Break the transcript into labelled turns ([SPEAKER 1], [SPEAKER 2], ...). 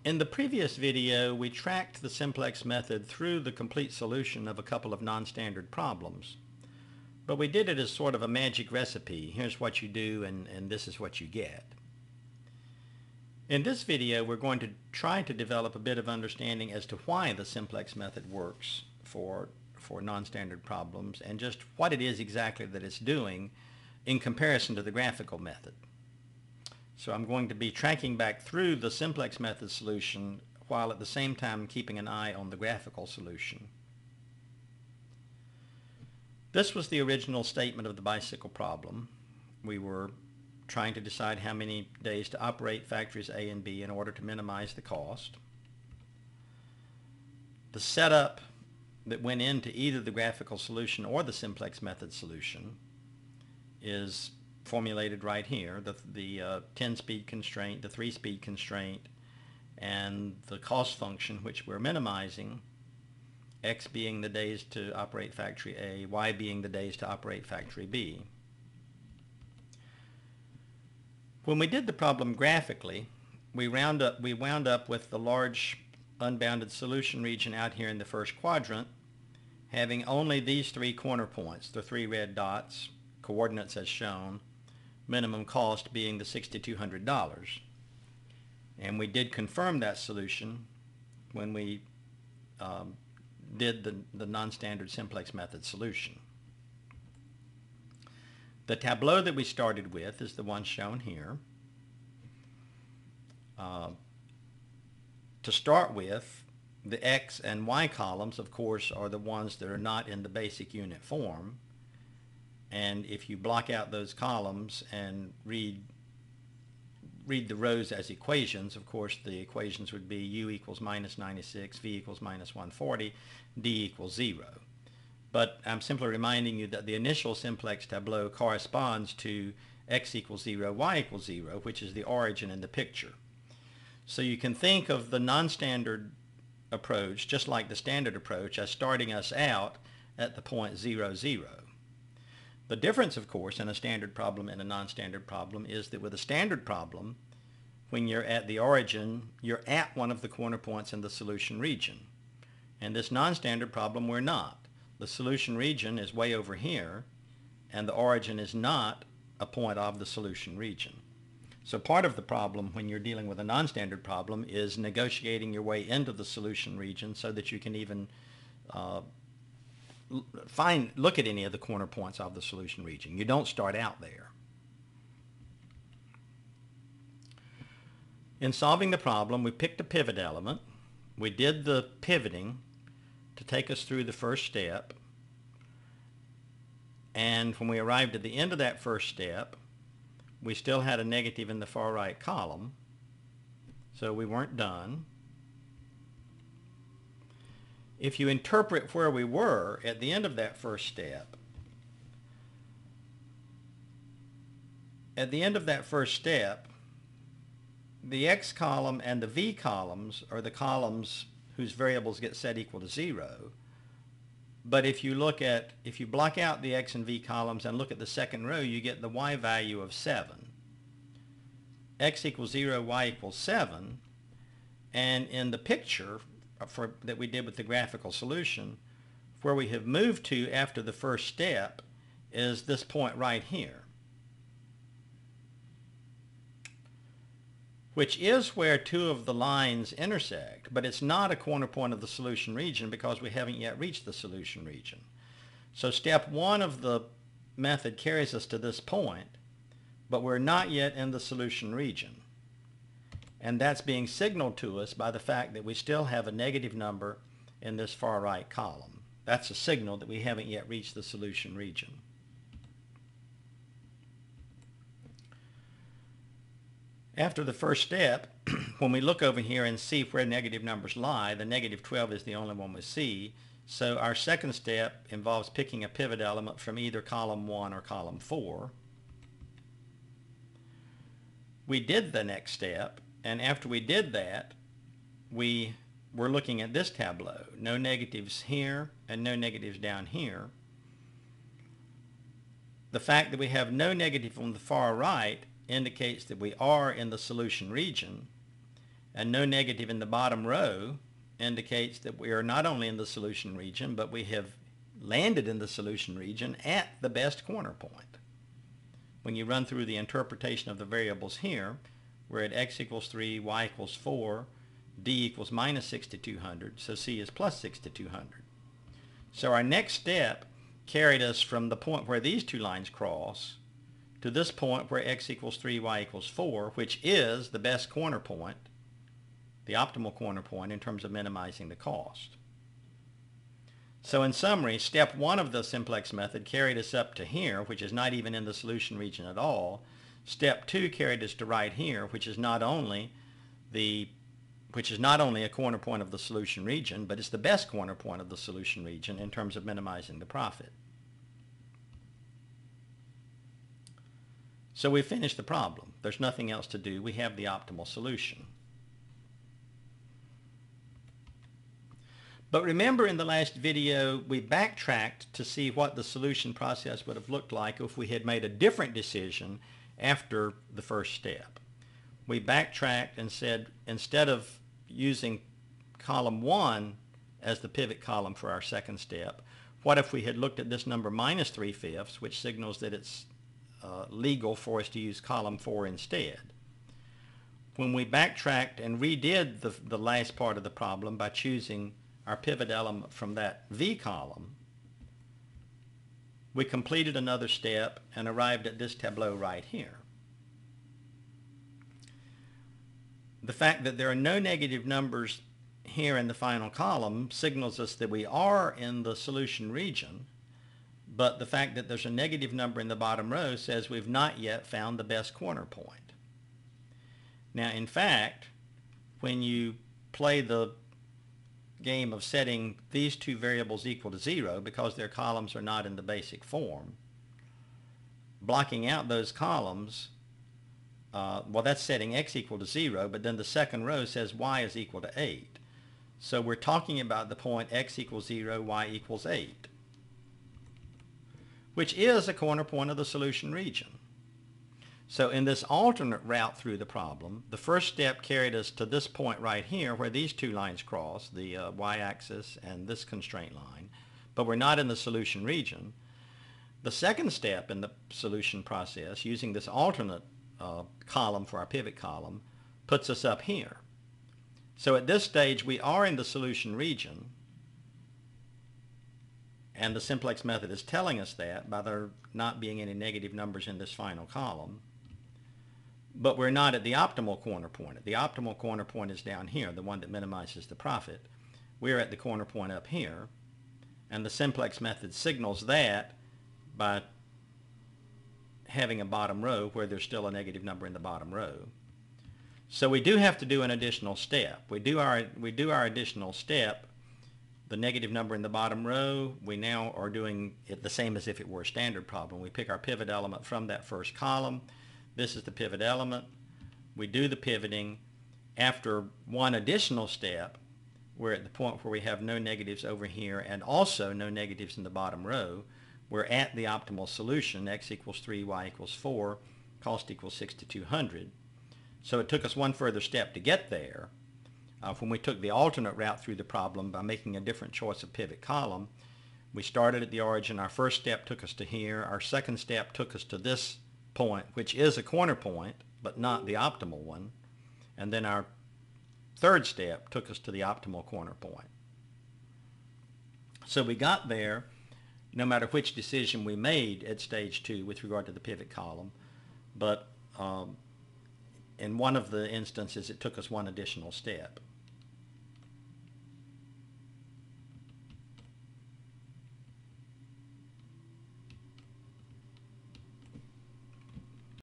[SPEAKER 1] In the previous video, we tracked the simplex method through the complete solution of a couple of non-standard problems. But we did it as sort of a magic recipe. Here's what you do and this is what you get. In this video, we're going to try to develop a bit of understanding as to why the simplex method works for non-standard problems and just what it is exactly that it's doing in comparison to the graphical method. So I'm going to be tracking back through the simplex method solution while at the same time keeping an eye on the graphical solution. This was the original statement of the bicycle problem. We were trying to decide how many days to operate factories A and B in order to minimize the cost. The setup that went into either the graphical solution or the simplex method solution is formulated right here. The 10-speed constraint, the 3-speed constraint, and the cost function which we're minimizing, x being the days to operate factory A, y being the days to operate factory B. When we did the problem graphically, we wound up with the large unbounded solution region out here in the first quadrant having only these three corner points, the three red dots, coordinates as shown, minimum cost being the $6,200. And we did confirm that solution when we did the non-standard simplex method solution. The tableau that we started with is the one shown here. To start with, the X and Y columns, of course, are the ones that are not in the basic unit form. And if you block out those columns and read the rows as equations, of course, the equations would be U equals minus 96, V equals minus 140, D equals 0. But I'm simply reminding you that the initial simplex tableau corresponds to X equals 0, Y equals 0, which is the origin in the picture. So you can think of the non-standard approach, just like the standard approach, as starting us out at the point 0, 0. The difference, of course, in a standard problem and a non-standard problem is that with a standard problem, when you're at the origin, you're at one of the corner points in the solution region. And this non-standard problem, we're not. The solution region is way over here, and the origin is not a point of the solution region. So part of the problem when you're dealing with a non-standard problem is negotiating your way into the solution region so that you can even look at any of the corner points of the solution region. You don't start out there. In solving the problem, we picked a pivot element. We did the pivoting to take us through the first step. And when we arrived at the end of that first step, we still had a negative in the far right column, so we weren't done. If you interpret where we were at the end of that first step, the X column and the V columns are the columns whose variables get set equal to 0. But if you block out the X and V columns and look at the second row, you get the Y value of 7. X equals 0, Y equals 7. And in the picture that we did with the graphical solution, where we have moved to after the first step is this point right here, which is where two of the lines intersect, but it's not a corner point of the solution region because we haven't yet reached the solution region. So step one of the method carries us to this point, but we're not yet in the solution region. And that's being signaled to us by the fact that we still have a negative number in this far right column. That's a signal that we haven't yet reached the solution region. After the first step, when we look over here and see where negative numbers lie, the negative 12 is the only one we see. So our second step involves picking a pivot element from either column 1 or column 4. We did the next step, and after we did that, we were looking at this tableau. No negatives here and no negatives down here. The fact that we have no negative on the far right indicates that we are in the solution region, and no negative in the bottom row indicates that we are not only in the solution region, but we have landed in the solution region at the best corner point. When you run through the interpretation of the variables here, we're at x equals 3, y equals 4, d equals minus 6,200, so c is plus 6,200. So our next step carried us from the point where these two lines cross to this point where x equals 3, y equals 4, which is the best corner point, the optimal corner point in terms of minimizing the cost. So in summary, step 1 of the simplex method carried us up to here, which is not even in the solution region at all. Step 2 carried us to right here, which is not only a corner point of the solution region, but it's the best corner point of the solution region in terms of minimizing the profit. So we finished the problem. There's nothing else to do. We have the optimal solution. But remember, in the last video, we backtracked to see what the solution process would have looked like if we had made a different decision after the first step. We backtracked and said, instead of using column 1 as the pivot column for our second step, what if we had looked at this number minus 3/5, which signals that it's legal for us to use column 4 instead. When we backtracked and redid the last part of the problem by choosing our pivot element from that V column, we completed another step and arrived at this tableau right here. The fact that there are no negative numbers here in the final column signals us that we are in the solution region, but the fact that there's a negative number in the bottom row says we've not yet found the best corner point. Now, in fact, when you play the game of setting these two variables equal to 0 because their columns are not in the basic form, blocking out those columns, well, that's setting x equal to 0, but then the second row says y is equal to 8. So we're talking about the point x equals 0, y equals 8, which is a corner point of the solution region. So in this alternate route through the problem, the first step carried us to this point right here where these two lines cross, the y-axis and this constraint line, but we're not in the solution region. The second step in the solution process, using this alternate column for our pivot column, puts us up here. So at this stage we are in the solution region, and the simplex method is telling us that by there not being any negative numbers in this final column. But we're not at the optimal corner point. The optimal corner point is down here, the one that minimizes the profit. We're at the corner point up here, and the simplex method signals that by having a bottom row where there's still a negative number in the bottom row. So we do have to do an additional step. We do our additional step, the negative number in the bottom row. We now are doing it the same as if it were a standard problem. We pick our pivot element from that first column. This is the pivot element. We do the pivoting. After one additional step, we're at the point where we have no negatives over here and also no negatives in the bottom row. We're at the optimal solution, x equals 3, y equals 4, cost equals 6,200. So it took us one further step to get there. When we took the alternate route through the problem by making a different choice of pivot column, we started at the origin. Our first step took us to here. Our second step took us to this point, which is a corner point, but not the optimal one. And then our third step took us to the optimal corner point. So we got there no matter which decision we made at stage 2 with regard to the pivot column, but in one of the instances it took us one additional step.